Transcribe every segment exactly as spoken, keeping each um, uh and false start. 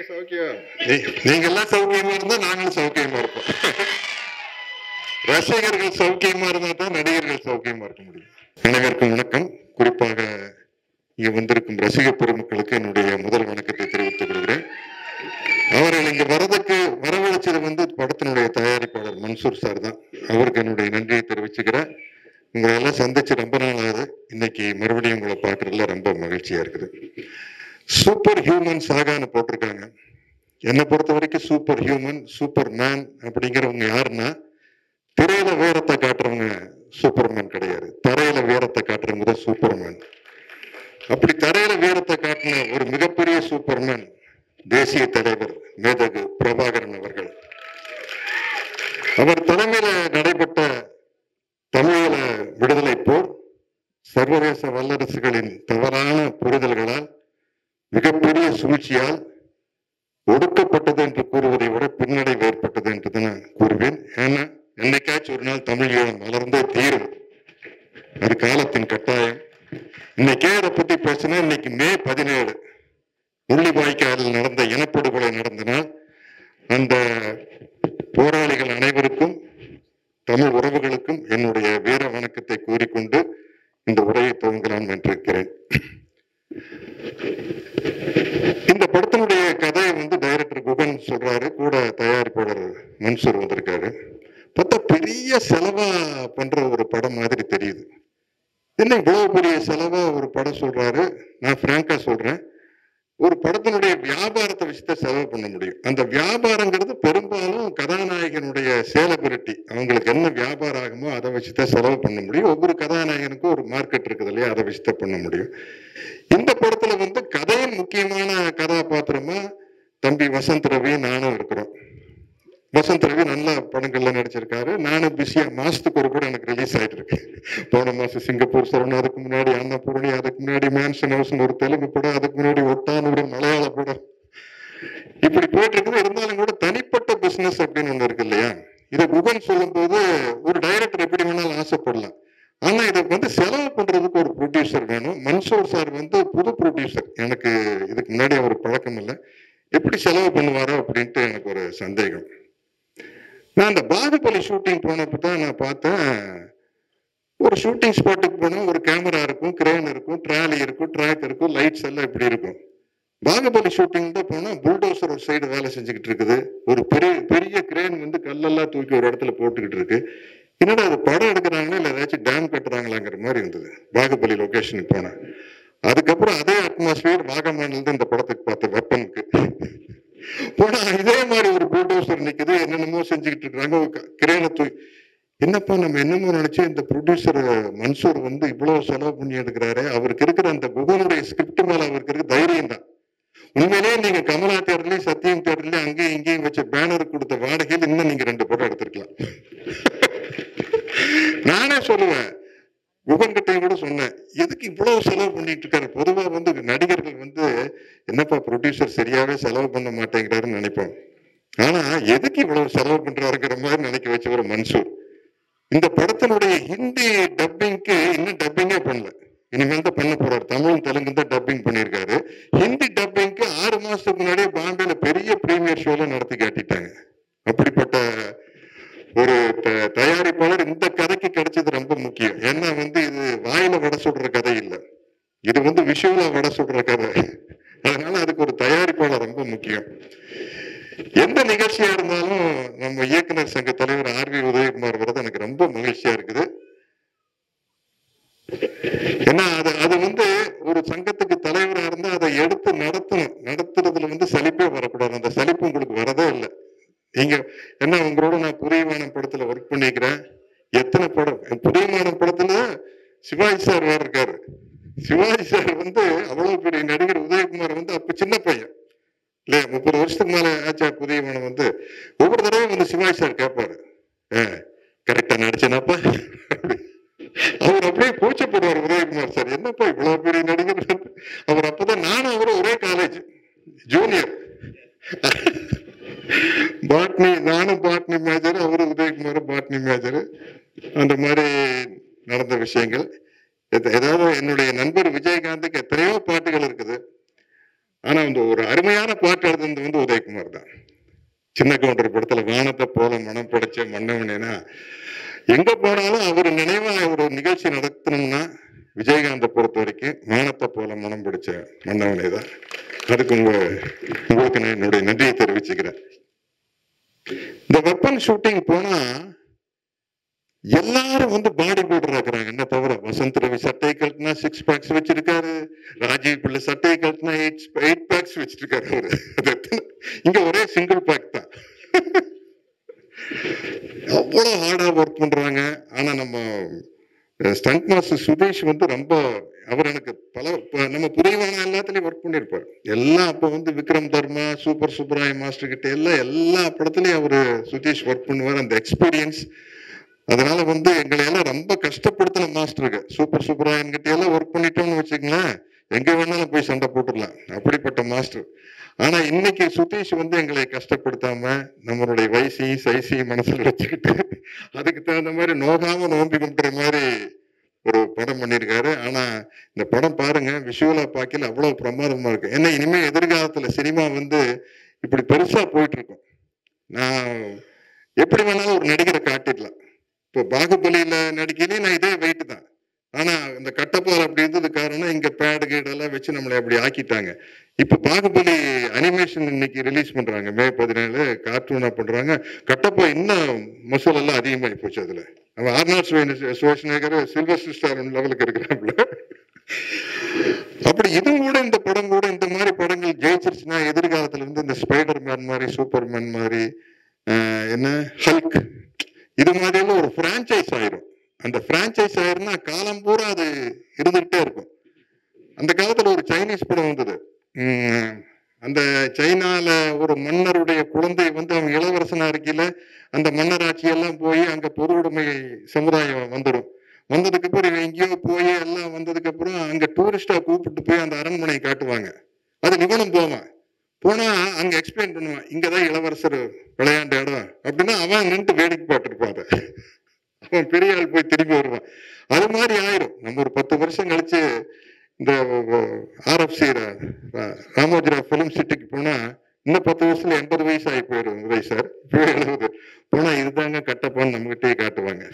சௌக்கியம். நீங்க எல்லாம் சௌக்கியமா இருந்தா நாங்களும் சௌக்கியமா இருப்போம். ரசிகர்கள் சௌக்கியமா இருந்தா தான் நடிகர்கள் சௌக்கியமா இருக்க முடியும். அனைவருக்கும் வணக்கம். குறிப்பாக இங்க வந்திருக்கும் ரசிக பெருமக்களுக்கு என்னுடைய முதல் வணக்கத்தை தெரிவித்துக் கொள்கிறேன். அவர்கள் இங்க வரதுக்கு வரவழைச்சது வந்து படத்தினுடைய தயாரிப்பாளர் மன்சூர் சார் தான். அவருக்கு என்னுடைய நன்றியை தெரிவிச்சுக்கிறேன். உங்களை எல்லாம் சந்திச்சு ரொம்ப நாள் ஆகுது. இன்னைக்கு மறுபடியும் உங்களை பார்க்கறதுல ரொம்ப மகிழ்ச்சியா இருக்குது. சூப்பர் ஹியூமன் சாகான்னு போட்டிருக்காங்க. என்னை பொறுத்த வரைக்கும் சூப்பர் ஹியூமன் சூப்பர் மேன் அப்படிங்கிறவங்க யாருன்னா, திரையில வீரத்தை காட்டுறவங்க சூப்பர்மேன் கிடையாது, தரையில வீரத்தை காட்டுறவங்க தான் சூப்பர்மேன். அப்படி தரையில வீரத்தை காட்டின ஒரு மிகப்பெரிய சூப்பர்மேன் தேசிய தலைவர் மேதகு பிரபாகரன் அவர்கள். அவர் தலைமையில நடைபெற்ற தமிழீழ விடுதலை போர் சர்வதேச வல்லரசுகளின் தவறான புரிதல்களால், மிகப்பெரிய சூழ்ச்சியால் ஒடுக்கப்பட்டது என்று கூறுவதை விட பின்னடைவு ஏற்பட்டது என்று தான் நான் கூறுவேன். ஏன்னா என்னைக்காச்சும் ஒரு நாள் தமிழ் ஈழம் வளர்ந்தே தீரும். அது காலத்தின் கட்டாயம். இன்னைக்கே அதை பத்தி பேசினா, இன்னைக்கு மே பதினேழு முள்ளிவாய்க்காலில் நடந்த இனப்படுகொலை நடந்தனால், அந்த போராளிகள் அனைவருக்கும் தமிழ் உறவுகளுக்கும் என்னுடைய வீர வணக்கத்தை கூறிக்கொண்டு இந்த உரையை துவங்கலாம் என்றிருக்கிறேன். இந்த படத்தினுடைய கதையை வந்து டைரக்டர் குகன் சொல்றாரு, கூட தயாரிப்பாளர் மன்சூர் வந்திருக்காரு. பார்த்தா பெரிய செலவா பண்ற ஒரு படம் மாதிரி தெரியுது. என்ன இவ்வளவு பெரிய செலவா ஒரு படம் சொல்றாரு? நான் பிராங்கா சொல்றேன், ஒரு படத்தினுடைய வியாபாரத்தை வச்சுதான் செலவு பண்ண முடியும். அந்த வியாபாரங்கிறது பெரும்பாலும் கதாநாயகனுடைய சேலபிலிட்டி, அவங்களுக்கு என்ன வியாபாரம் ஆகுமோ அதை வச்சுதான் செலவு பண்ண முடியும். ஒவ்வொரு கதாநாயகனுக்கும் ஒரு மார்க்கெட் இருக்குது இல்லையா, அதை வச்சுதான் பண்ண முடியும். இந்த படத்துல வந்து கதையின் முக்கியமான கதாபாத்திரமா தம்பி வசந்த் ரவி நானும் இருக்கிறோம். வசந்த் ரவி நல்ல படங்கள்ல நடிச்சிருக்காரு. நானும் பிஸியா மாசத்துக்கு ஒரு கூட எனக்கு ரிலீஸ் ஆயிட்டு இருக்கு. போன மாசம் சிங்கப்பூர் சரவணா, அதுக்கு முன்னாடி அன்னபூர்ணி, அதுக்கு முன்னாடி மேன்சன் ஹவுஸ் ஒரு தெலுங்கு படம், அதுக்கு முன்னாடி ஒட்டான் ஒரு மலையாள படம், இப்படி போயிட்டு இருக்குது. இருந்தாலும் கூட தனிப்பட்ட பிசினஸ் அப்படின்னு ஒண்ணு இருக்கு இல்லையா. இதை குகன் சொல்லும் போது ஒரு டைரக்டர் எப்படி வேணாலும் ஆசைப்படலாம். ஆனா இதை வந்து செலவு பண்றதுக்கு ஒரு ப்ரொடியூசர் வேணும். மன்சூர் சார் வந்து புது ப்ரொடியூசர், எனக்கு இதுக்கு முன்னாடி அவர் பழக்கம் இல்லை. எப்படி செலவு பண்ணுவாரோ அப்படின்ட்டு எனக்கு ஒரு சந்தேகம். நான் அந்த பாகுபலி ஷூட்டிங் போனப்போ தான் நான் பார்த்தேன், ஒரு ஷூட்டிங் ஸ்பாட்டுக்கு போனால் ஒரு கேமரா இருக்கும், கிரேன் இருக்கும், ட்ராலி இருக்கும், ட்ராக் இருக்கும், லைட்ஸ் எல்லாம் இப்படி இருக்கும். பாகுபலி ஷூட்டிங் தான் போனால் புல்டோசர் ஒரு சைடு வேலை செஞ்சுக்கிட்டு இருக்குது, ஒரு பெரிய பெரிய கிரேன் வந்து கல்லெல்லாம் தூக்கி ஒரு இடத்துல போட்டுக்கிட்டு இருக்கு. என்னடா அது படம் எடுக்கிறாங்களா இல்லை ஏதாச்சும் டேம் கட்டுறாங்களாங்கிற மாதிரி இருந்தது பாகுபலி லொகேஷனுக்கு போனேன். அதுக்கப்புறம் அதே அட்மாஸ்பியர் வாகமானில் இந்த படத்துக்கு பார்த்த வெப்பனுக்கு போனா இதே மாதிரி ஒரு புல்டோசர் நிக்குது, என்னென்னமோ செஞ்சுக்கிட்டு இருக்காங்க, கிரேனை தூக்கி. என்னப்பா நம்ம என்னமோ நினைச்சு இந்த ப்ரொடியூசர் மன்சூர் வந்து இவ்வளவு செலவு பண்ணி எடுக்கிறாரு, அவருக்கு இருக்கிற அந்த குகனுடைய ஸ்கிரிப்ட் மேல அவருக்கு இருக்கிற தைரியம் தான். உண்மையிலேயே நீங்க கமலா தேட்டர்லயும் சத்தியம் தேட்டர்லயும் அங்கேயும் இங்கேயும் வச்ச பேனர் கொடுத்த வாடகையில் இன்னும் நீங்க ரெண்டு படம் எடுத்திருக்கலாம். நானே சொல்லுவேன், குகன் கிட்டையும் கூட சொன்னேன், எதுக்கு இவ்வளவு செலவு பண்ணிட்டு இருக்காரு. பொதுவா வந்து நடிகர்கள் வந்து என்னப்பா ப்ரொடியூசர் சரியாவே செலவு பண்ண மாட்டேங்கிறாருன்னு நினைப்போம். ஆனா எதுக்கு இவ்வளவு செலவு பண்றாருங்கிற மாதிரி நினைக்க வச்ச ஒரு மன்சூர். இந்த படத்தினுடைய ஹிந்தி டப்பிங்க்கு இன்னும் டப்பிங்கே பண்ணல, இனிமேல் தான் பண்ண போறாரு. தமிழும் தெலுங்கு தான் டப்பிங் பண்ணியிருக்காரு. ஹிந்தி டப்பிங்க்கு ஆறு மாசத்துக்கு முன்னாடியே பாம்பேல பெரிய பிரீமியர் ஷோல நடத்தி காட்டிட்டாங்க. அப்படிப்பட்ட ஒரு தயாரிப்பாளர் இந்த கதைக்கு கிடைச்சது ரொம்ப முக்கியம். ஏன்னா வந்து இது வாயில வடை சுடுற கதை இல்லை, இது வந்து விஷுவலா வடை சுடுற கதை. அதனால அதுக்கு ஒரு தயாரிப்பாளர் ரொம்ப முக்கியம். எந்த நிகழ்ச்சியா இருந்தாலும் நம்ம இயக்குனர் சங்க தலைவர் ஆர் வி உதயகுமார் வரது எனக்கு ரொம்ப மகிழ்ச்சியா இருக்குது. ஏன்னா அது அது வந்து ஒரு சங்கத்துக்கு தலைவராக இருந்தா அதை எடுத்து நடத்தணும். நடத்துறதுல வந்து சலிப்பே வரக்கூடாது. அந்த சலிப்பு உங்களுக்கு வரதே இல்லை. நீங்க என்ன, உங்களோட நான் புதியமானம் படத்துல ஒர்க் பண்ணிக்கிறேன். எத்தனை படம், புதியமானம் படத்துல சிவாஜி சார் வேற இருக்காரு. சிவாஜி சார் வந்து அவ்வளவு பெரிய நடிகர். உதயகுமார் வந்து அப்ப சின்ன பையன் இல்லையா, முப்பது வருஷத்துக்கு மேல ஆச்சா. புதியமானம் வந்து ஒவ்வொரு தடவையும் வந்து சிவாஜி சார் கேட்பாரு, கரெக்டா நடிச்சேனாப்பா. அவர் அப்படியே கூச்சப்படுவார் உதயகுமார் சார், என்னப்பா இவ்வளவு பெரிய நடிகர். அவர் அப்பதான் நானும் அவரும் ஒரே காலேஜ் ஜூனியர், பாட்னி, நானும் பாட்னி மேஜர், அவரு உதயகுமார் பாட்னி மேஜர். அந்த மாதிரி நடந்த விஷயங்கள். ஏதாவது என்னுடைய நண்பர் விஜயகாந்துக்கு எத்தனையோ பாட்டுகள் இருக்குது. ஆனா அந்த ஒரு அருமையான பாட்டு எழுதுனது வந்து உதயகுமார் தான். சின்ன கவுண்டர் படத்துல வானத்தை போல மனம் படைச்ச மன்னவனேனா எங்க போனாலும் அவர் நினைவா ஒரு நிகழ்ச்சி நடத்தணும்னா விஜயகாந்தை பொறுத்த வரைக்கும் வானத்தை போல மனம் பிடிச்ச மன்னவனே தான். அதுக்கு உங்க உங்களுக்கு நான் என்னுடைய நன்றியை தெரிவிச்சுக்கிறேன். இந்த வெப்பன் ஷூட்டிங் போனா எல்லாரும் வந்து பாடி பில்டர் இருக்கிறாங்க. என்ன தவிர வசந்த் ரவி சட்டை கழட்டினா சிக்ஸ் பேக்ஸ் வச்சிருக்காரு, ராஜீவ் பிள்ளை சட்டை கழட்டினா எயிட் எயிட் பேக்ஸ் வச்சிருக்காரு அவரு. இங்க ஒரே சிங்கிள் பேக் தான். அவ்வளவு ஹார்டா ஒர்க் பண்றாங்க. ஆனா நம்ம ஸ்டண்ட் மாஸ்டர் சுதேஷ் வந்து ரொம்ப அவர் எனக்கு பல நம்ம புரியவான எல்லாத்துலயும் ஒர்க் பண்ணியிருப்பார். எல்லாம் அப்ப வந்து விக்ரம் தர்மா, சூப்பர் சுப்ராய மாஸ்டர் கிட்ட எல்லாம் எல்லா படத்துலயும் அவரு சுதேஷ் ஒர்க் பண்ணுவார். அந்த எக்ஸ்பீரியன்ஸ் அதனால வந்து எங்களை எல்லாம் ரொம்ப கஷ்டப்படுத்தின மாஸ்டருக்கு. சூப்பர் சுப்ராயன் கிட்ட எல்லாம் ஒர்க் பண்ணிட்டோம்னு வச்சுக்கங்களேன், எங்க வேணாலும் போய் சண்டை போட்டுடலாம், அப்படிப்பட்ட மாஸ்டர். ஆனா இன்னைக்கு சுதீஷ் வந்து எங்களை கஷ்டப்படுத்தாம நம்மளுடைய வயசையும் சைசையும் மனசுல வச்சுக்கிட்டு அதுக்கு தகுந்த மாதிரி நோகாம நோம்பி கும்பிடுற மாதிரி ஒரு படம் பண்ணியிருக்காரு. ஆனா இந்த படம் பாருங்க, விஷுவலா பார்க்கல அவ்வளவு பிரமாதமா இருக்கு. ஏன்னா இனிமே எதிர்காலத்துல சினிமா வந்து இப்படி பெருசா போயிட்டு இருக்கும். நான் எப்படி வேணாலும் ஒரு நடிகரை காட்டிடலாம். இப்போ பாகுபலியில நடிக்கையிலே நான் இதே வெயிட் தான். ஆனா இந்த கட்டப்பால் அப்படி இருந்தது காரணம் இங்க பேடு கீடெல்லாம் வச்சு நம்மளை அப்படி ஆக்கிட்டாங்க. இப்ப பாகுபலி அனிமேஷன் இன்னைக்கு ரிலீஸ் பண்றாங்க, மே பதினேழு கார்ட்டூனா பண்றாங்க. கட்டப்பா இன்னும் மசூல் எல்லாம் அதிகமாகி போச்சு. அதுல அவன் ஆர்னால்ட் ஷ்வார்ஸ்நெகர் சில்வர் ஸ்டார் லெவலுக்கு இருக்கிறாப்புல. அப்படி இதுவும் கூட இந்த படம் கூட இந்த மாதிரி படங்கள் ஜெயிச்சிருச்சுன்னா எதிர்காலத்துல இருந்து இந்த ஸ்பைடர் மேன் மாதிரி, சூப்பர் மேன் மாதிரி, என்ன ஹல்க் இது மாதிரியெல்லாம் ஒரு பிரான்சைஸ் ஆயிரும். அந்த பிரான்சைஸ் ஆயிருந்தா காலம் பூரா அது இருந்துகிட்டே இருக்கும். அந்த காலத்துல ஒரு சைனீஸ் படம் வந்தது. உம் அந்த சைனால ஒரு மன்னருடைய குழந்தை வந்து அவங்க இளவரசனா இருக்கையில அந்த மன்னராட்சி எல்லாம் போய் அங்க பொதுவுடைமை சமுதாயம் வந்துடும். வந்ததுக்கு அப்புறம் எங்கேயோ போய் எல்லாம் வந்ததுக்கு அப்புறம் அங்க டூரிஸ்டா கூப்பிட்டு போய் அந்த அரண்மனையை காட்டுவாங்க. அது நிபுணம் போவான். போனா அங்க எக்ஸ்பிளைன் பண்ணுவான், இங்கதான் இளவரசர் விளையாண்ட இடம் அப்படின்னா அவன் நின்று வேடிக்கை பார்த்துருப்பான். அவன் பெரிய ஆள் போய் திரும்பி வருவான். அது மாதிரி ஆயிரும். நம்ம ஒரு பத்து வருஷம் கழிச்சு இந்த ஆர்எஃப்சி ராமோஜிராவ் பிலிம் சிட்டிக்கு போனா இன்னும் பத்து வருஷத்துல எண்பது வயசு ஆகி போயிடும் உதய் சார். எழுபது போனா இதுதாங்க கட்டப்பான்னு நம்மகிட்டயே காட்டுவாங்க.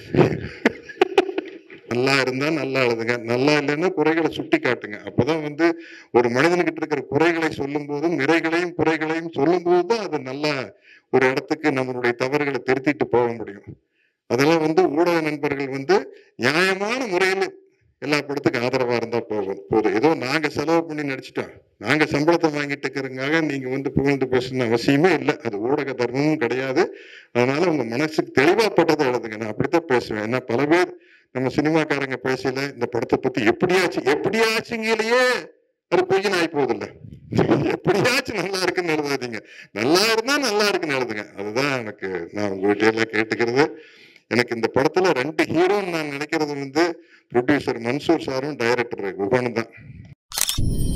நல்லா இருந்தா நல்லா எழுதுங்க, நல்லா இல்லைன்னா குறைகளை சுட்டி காட்டுங்க. அப்பதான் வந்து ஒரு மனிதன்கிட்ட இருக்கிற குறைகளை சொல்லும் போதும் நிறைகளையும் குறைகளையும் சொல்லும் போதுதான் அது நல்லா ஒரு இடத்துக்கு நம்மளுடைய தவறுகளை திருத்திட்டு போக முடியும். அதெல்லாம் வந்து ஊடக நண்பர்கள் வந்து நியாயமான முறையில் எல்லா படத்துக்கும் ஆதரவா இருந்தா போகும் போதும். ஏதோ நாங்க செலவு பண்ணி நடிச்சுட்டோம், நாங்க சம்பளத்தை வாங்கிட்டு இருக்கிறதுக்காக நீங்க வந்து புகழ்ந்து பேசணும்னு அவசியமே இல்லை. அது ஊடக தர்மமும் கிடையாது. அதனால உங்க மனசுக்கு தெளிவாப்பட்டதை எழுதுங்க. நான் அப்படித்தான் பேசுவேன். ஏன்னா பல பேர் நம்ம சினிமாக்காரங்க பேசல இந்த படத்தை பத்தி எப்படியாச்சு எப்படியாச்சுங்களையே அது பொய்யன் ஆகி போகுதில்ல. எப்படியாச்சும் நல்லா இருக்குன்னு எழுதாதீங்க, நல்லா இருந்தா நல்லா இருக்குன்னு எழுதுங்க. அதுதான் எனக்கு நான் உங்ககிட்ட எல்லாம் கேட்டுக்கிறது. எனக்கு இந்த படத்துல ரெண்டு ஹீரோன்னு நான் நினைக்கிறது வந்து ப்ரொடியூசர் மன்சூர் சாரும் டைரக்டர் குகனும் தான்.